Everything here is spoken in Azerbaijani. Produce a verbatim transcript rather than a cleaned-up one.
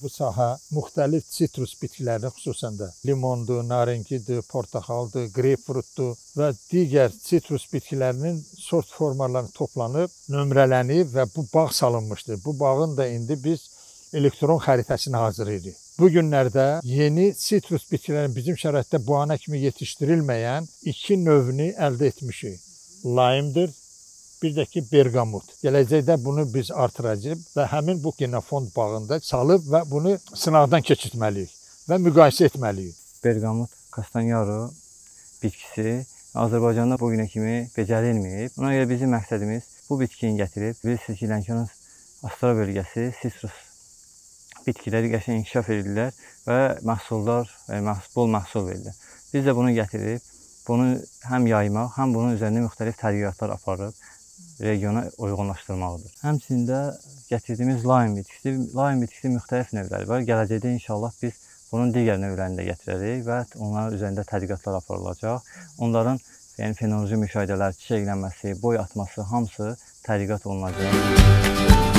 bu sahə müxtəlif sitrus bitkilərini, xüsusən də limondur, naringidir, portaxaldır, qreypfrutdur və digər sitrus bitkilərinin sort formalarını toplanıb, nömrələnib və bu bağ salınmışdır. Bu bağın da indi biz elektron xəritəsini hazırlayırıq. Bu günlərdə yeni sitrus bitkilərin bizim şəraitdə bu ana kimi yetişdirilməyən iki növünü əldə etmişik. Laimdir, bir də ki, bergamot. Gələcəkdə bunu biz artıracaq və həmin bu genofond bağında salıb və bunu sınaqdan keçirtməliyik və müqayisə etməliyik. Bergamot kastanyaru bitkisi Azərbaycanda bu günə kimi becərilməyib. Ona görə bizim məqsədimiz bu bitkini gətirib, bilirsiniz ki, Lənkəran Astara bölgəsi sitrus bitkiləri qəşəng inkişaf edirlər və məhsullar, yəni bol məhsul verirlər. Biz də bunu gətirib, bunu həm yaymaq, həm bunun üzərində müxtəlif tədqiqatlar aparıb, regiona uyğunlaşdırmalıdır. Həmçində gətirdiyimiz laim bitkisi, laim bitkisi müxtəlif növləri var. Gələcəkdə inşallah biz bunun digər növlərini də gətirərik və onların üzərində tədqiqatlar aparılacaq. Onların yəni fenoloji müşahidələr, çiçəklənməsi, boy atması hamısı tədqiqat olunacaq.